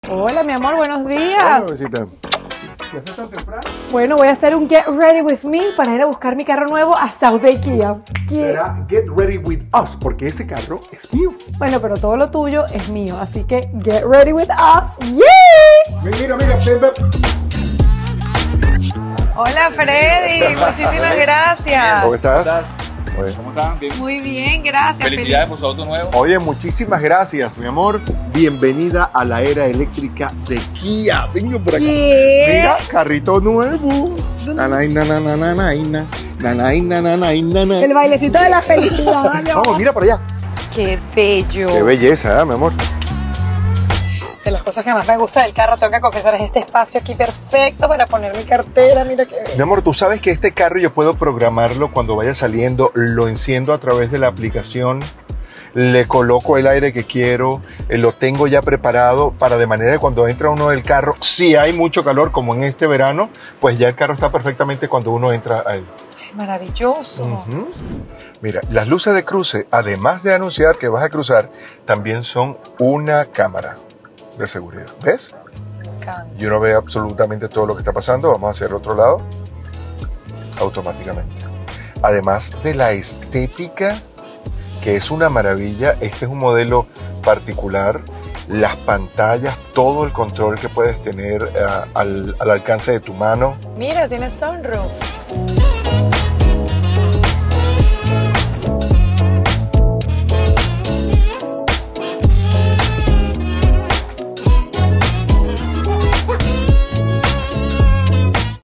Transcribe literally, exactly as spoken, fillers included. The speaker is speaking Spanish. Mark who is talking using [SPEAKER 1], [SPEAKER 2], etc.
[SPEAKER 1] Hola, mi amor, buenos días.
[SPEAKER 2] Hola, bebecita. ¿Qué haces tan temprano?
[SPEAKER 1] Bueno, voy a hacer un Get Ready With Me para ir a buscar mi carro nuevo a South Day Kia.
[SPEAKER 2] Será Get Ready With Us, porque ese carro es mío.
[SPEAKER 1] Bueno, pero todo lo tuyo es mío, así que Get Ready With Us. ¡Yeah!
[SPEAKER 2] Mira, mira, ven, ven.
[SPEAKER 1] Hola, Freddy. Muchísimas gracias.
[SPEAKER 2] ¿Cómo estás?
[SPEAKER 3] Oye, ¿cómo están? Bien.
[SPEAKER 1] Muy bien, gracias.
[SPEAKER 3] Felicidades por su auto nuevo.
[SPEAKER 2] Oye, muchísimas gracias, mi amor. Bienvenida a la era eléctrica de Kia. Venga por acá.
[SPEAKER 1] ¿Qué?
[SPEAKER 2] Mira, carrito nuevo. Nanay, nanana, nanayna. Nanay, nanana, nanana.
[SPEAKER 1] El bailecito de la felicidad. mi amor.
[SPEAKER 2] Vamos, mira para allá.
[SPEAKER 1] Qué bello.
[SPEAKER 2] Qué belleza, ¿eh, mi amor?
[SPEAKER 1] De las cosas que más me gusta del carro, tengo que confesar, es este espacio aquí perfecto para poner mi cartera. Mira qué bello.
[SPEAKER 2] Mi amor, tú sabes que este carro yo puedo programarlo cuando vaya saliendo, lo enciendo a través de la aplicación, le coloco el aire que quiero, eh, lo tengo ya preparado para de manera que cuando entra uno del carro, si hay mucho calor como en este verano, pues ya el carro está perfectamente cuando uno entra a él.
[SPEAKER 1] Ay, maravilloso.
[SPEAKER 2] Ujú. Mira, las luces de cruce, además de anunciar que vas a cruzar, también son una cámara de seguridad. ¿Ves?
[SPEAKER 1] Me encanta.
[SPEAKER 2] Y uno ve absolutamente todo lo que está pasando. Vamos a hacer otro lado. Automáticamente. Además de la estética, que es una maravilla. Este es un modelo particular. Las pantallas, todo el control que puedes tener uh, al, al alcance de tu mano.
[SPEAKER 1] Mira, tiene sunroof.